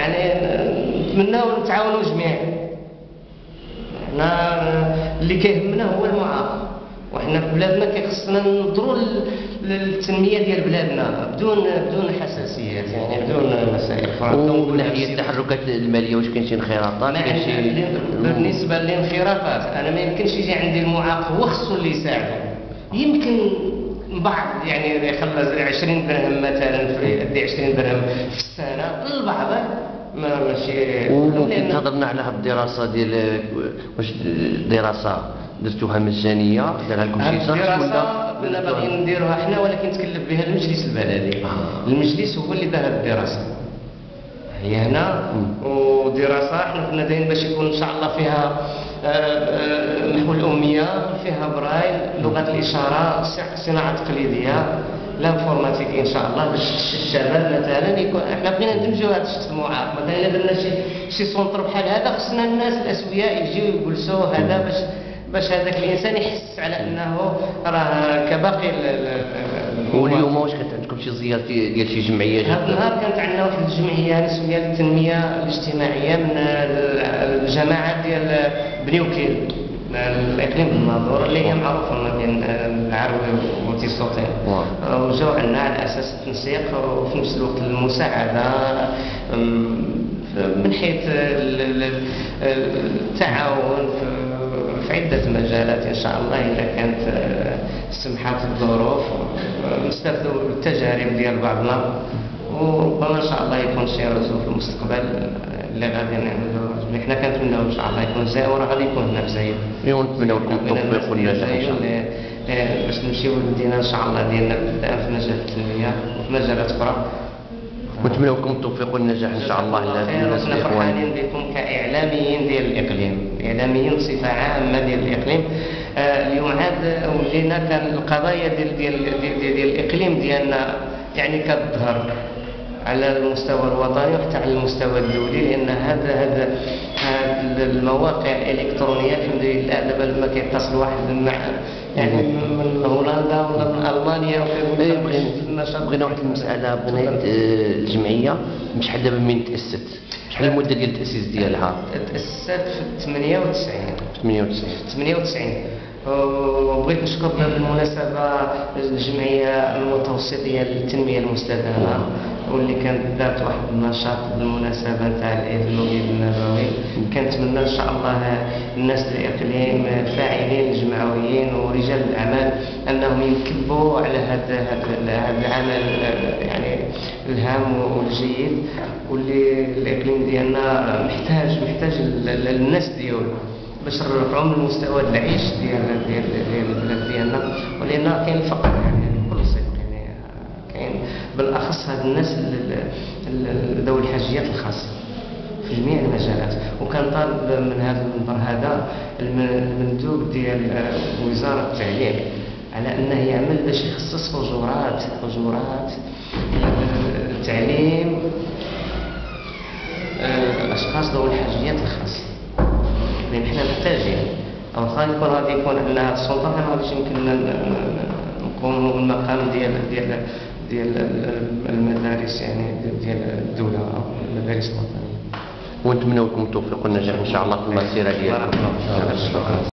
يعني نتمناو نتعاونوا جميعا. حنا اللي كيهمنا هو المعاق، وحنا في بلادنا كيخصنا ننظروا للتنميه ديال بلادنا بدون حساسيات، يعني بدون مسائل اخرى. ومن ناحيه التحركات الماليه واش كاين شي انخراطات؟ بالنسبه للانخراطات انا ما يمكنش يجي عندي المعاق هو خصو اللي يساعده. يمكن بعض يعني يخلص 20 درهم مثلا في 20 درهم في السنه للبعض، ماشي. وممكن تهضرنا على هاد الدراسه ديال واش دراسه درتوها مجانيه دارها لكم شي شخص ولا كنا باغيين نديروها حنا ولكن تكلف بها المجلس البلدي. المجلس هو اللي دار هذه الدراسه هي هنا. ودراسه حنا كنا دايرين باش يكون ان شاء الله فيها محو الاميه، فيها برايل، لغه الاشاره، صناعه تقليديه، لانفورماتيكي ان شاء الله، باش الشباب مثلا يكون. احنا بغينا ندمجوا هذا الشخص المعاق. مثلا الا درنا شي سونتر بحال هذا، خصنا الناس الاسوياء يجيو يجلسوا هذا باش هذاك الانسان يحس على انه راه كباقي. واليوم واش كانت عندكم شي زيارة ديال شي جمعيه؟ هذا النهار كانت عندنا واحد الجمعيه نسويه للتنميه الاجتماعيه من الجماعه ديال بني وكيل الاقليم الناظور اللي هي معروفه ما بين العروي وتيسوطين، وجاو عندنا على اساس التنسيق وفي نفس الوقت المساعده من حيث التعاون في عدة مجالات إن شاء الله إذا كانت سمحت الظروف. نستفدوا بالتجارب ديال بعضنا، وربما إن شاء الله يكون شي رسوم في المستقبل اللي غادي نعملوا. حنا كنتمناو إن شاء الله يكون زايد، وراه غادي يكون هنا بزايد. ونتمناو لكم التوفيق والنجاح إن شاء الله باش نمشيو للمدينة إن شاء الله ديالنا في مجال التنمية وفي مجالات أخرى. ونتمناو لكم التوفيق والنجاح ان شاء الله للناس الاخوان. فرحانين بكم كاعلاميين ديال الاقليم، اعلاميين بصفه عامه ديال الاقليم. اليوم عاد ولينا كان القضايا ديال الاقليم ديالنا يعني كتظهر على المستوى الوطني وحتى على المستوى الدولي، لان هذا المواقع الالكترونيه الحمد لله دابا لما كيتصل واحد مع يعني من هولندا ولا من المانيا بغينا واحد المساله. بغينا الجمعيه شحال دابا من تاسست؟ شحال المده ديال التاسيس ديالها؟ تاسست في 98. 98. وبغيت نشكر بالمناسبه الجمعيه المتوسطيه للتنميه المستدامه واللي كانت دارت واحد النشاط بالمناسبه تاع العيد المولد النبوي. كنتمنى ان شاء الله الناس الاقليم الفاعلين الجمعويين ورجال الاعمال انهم ينكبوا على هذا العمل يعني الهام والجيد، واللي الاقليم ديالنا محتاج للناس ديالو باش نرفعوا من مستوى العيش ديال البلاد ديالنا. ولان كاين الفقر يعني بكل صدق، يعني كاين بالاخص هاد الناس ذوي الحاجيات الخاصه في جميع المجالات. وكان طالب من هذا المنبر هذا المندوب ديال وزاره التعليم على انه يعمل باش يخصص حجورات التعليم الاشخاص ذوي الحاجيات الخاصه، لان حنا محتاجين. او خا يكون غادي يكون عندنا هذا السلطه ما غاديش يمكن نقوموا بالمقام ديال المدارس يعني ديال الدوله او المدارس الوطنيه. ونتمنى لكم التوفيق والنجاح ان شاء الله في المسيره ديالكم.